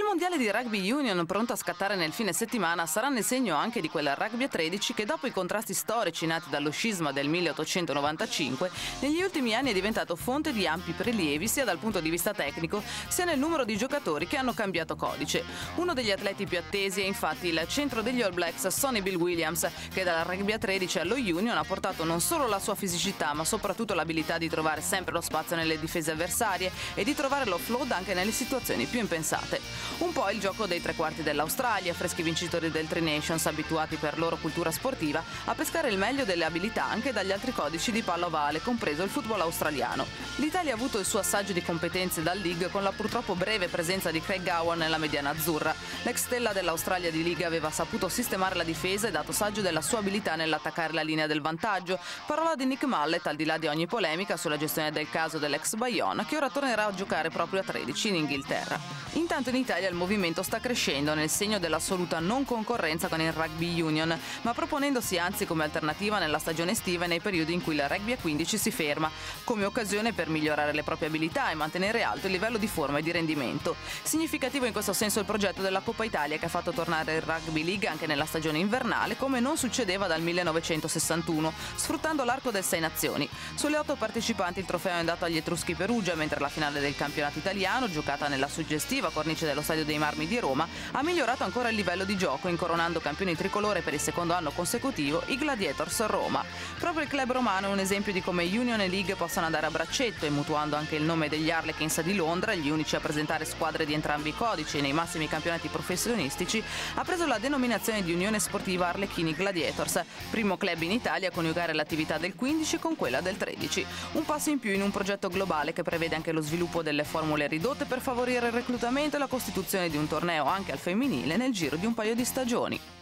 mondiale di rugby union pronto a scattare nel fine settimana sarà nel segno anche di quel rugby a 13 che dopo i contrasti storici nati dallo scisma del 1895 negli ultimi anni è diventato fonte di ampi prelievi sia dal punto di vista tecnico sia nel numero di giocatori che hanno cambiato codice. Uno degli atleti più attesi è infatti il centro degli All Blacks Sonny Bill Williams, che dal rugby a 13 allo union ha portato non solo la sua fisicità ma soprattutto l'abilità di trovare sempre lo spazio nelle difese avversarie e di trovare l'offload anche nelle situazioni più impensate. Un po' il gioco dei tre quarti dell'Australia, freschi vincitori del Tri Nations abituati per loro cultura sportiva a pescare il meglio delle abilità anche dagli altri codici di palla ovale, compreso il football australiano. L'Italia ha avuto il suo assaggio di competenze dal league con la purtroppo breve presenza di Craig Gowan nella mediana azzurra. L'ex stella dell'Australia di Liga aveva saputo sistemare la difesa e dato saggio della sua abilità nell'attaccare la linea del vantaggio. Parola di Nick Mallet, al di là di ogni polemica sulla gestione del caso dell'ex Bayonne, che ora tornerà a giocare proprio a 13 in Inghilterra. Intanto in Italia il movimento sta crescendo nel segno dell'assoluta non concorrenza con il rugby union, ma proponendosi anzi come alternativa nella stagione estiva e nei periodi in cui il rugby a 15 si ferma, come occasione per migliorare le proprie abilità e mantenere alto il livello di forma e di rendimento. Significativo in questo senso il progetto della Coppa Italia, che ha fatto tornare il Rugby League anche nella stagione invernale, come non succedeva dal 1961, sfruttando l'arco del Sei Nazioni. Sulle 8 partecipanti il trofeo è andato agli Etruschi Perugia, mentre la finale del campionato italiano, giocata nella suggestiva cornice dello Stadio dei Marmi di Roma, ha migliorato ancora il livello di gioco, incoronando campioni tricolore per il secondo anno consecutivo i Gladiators Roma. Proprio il club romano è un esempio di come Union e League possano andare a braccetto, e mutuando anche il nome degli Harlequins di Londra, gli unici a presentare squadre di entrambi i codici nei massimi campionati professionistici, ha preso la denominazione di Unione Sportiva Arlecchini Gladiators, primo club in Italia a coniugare l'attività del 15 con quella del 13. Un passo in più in un progetto globale che prevede anche lo sviluppo delle formule ridotte per favorire il reclutamento e la costituzione di un torneo anche al femminile nel giro di un paio di stagioni.